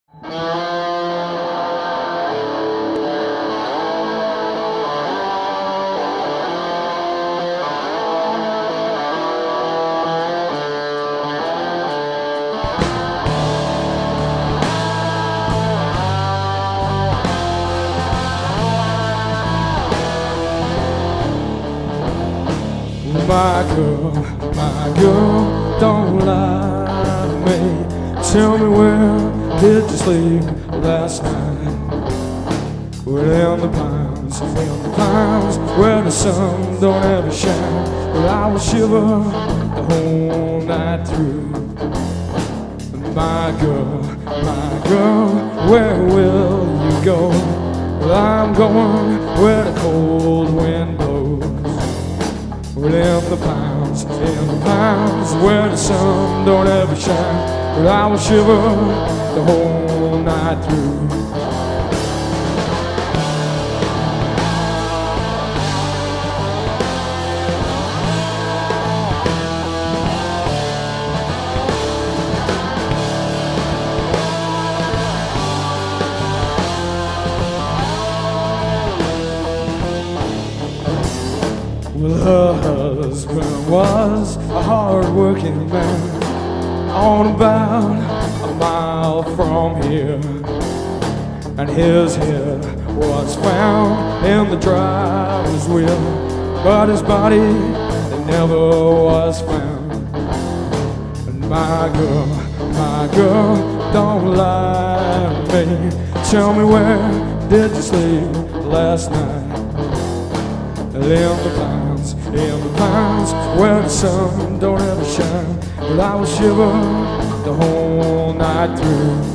My girl, don't lie to me. Tell me, where did you sleep last night? Well, in the pines, where the sun don't ever shine. Well, I will shiver the whole night through. My girl, where will you go? Well, I'm going where the cold wind blows. Well, in the pines, where the sun don't ever shine. Well, I will shiver the whole night through. Well, her husband was a hard-working man, on about a mile from here, and his head was found in the driver's wheel, but his body it never was found. And my girl, don't lie to me. Tell me, where did you sleep last night? In the pines, where the sun don't ever shine. Well, I will shiver the whole night through.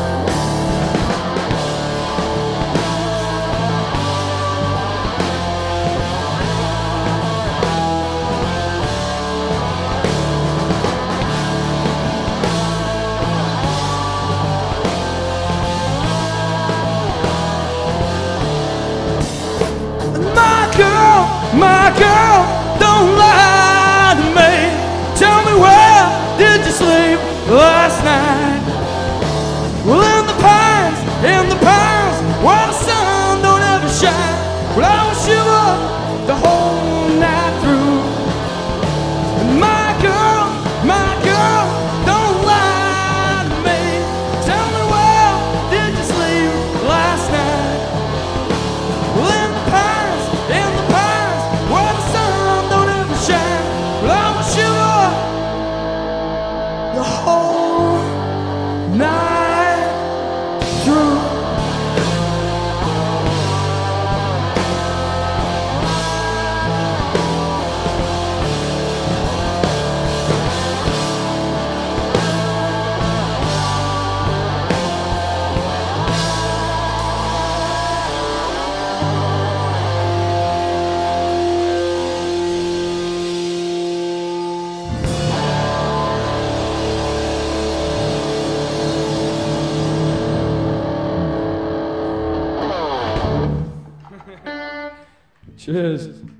My girl, don't lie to me. Tell me, where did you sleep last night? Well, in the pines, where the sun don't ever shine. Well, I will shiver the whole night through. And my girl, don't lie to me. Tell me, where did you sleep last night? Well, in the pines, where the sun don't ever shine. Well, I will shiver the whole night through. Cheers.